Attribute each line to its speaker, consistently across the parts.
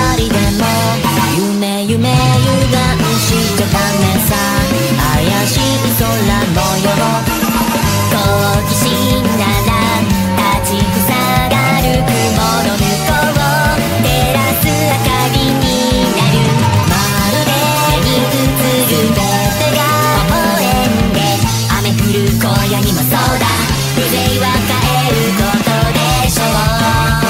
Speaker 1: りでも夢歪んしちゃダメさ。怪しい空模様好奇心なら立ちふさがる雲の向こう照らす明かりになる。まるでに映るベッドが応援で雨降る荒野にもそうだ風情は変えることでしょう。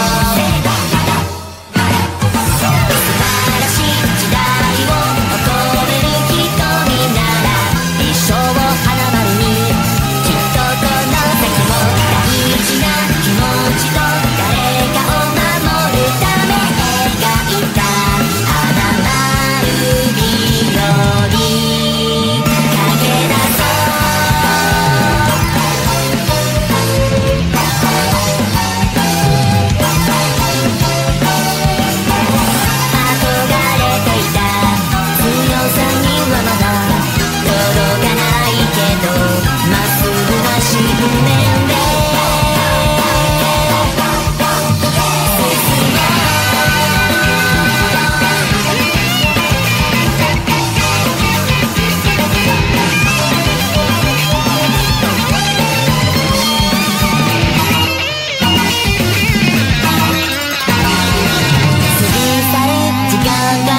Speaker 1: 時間が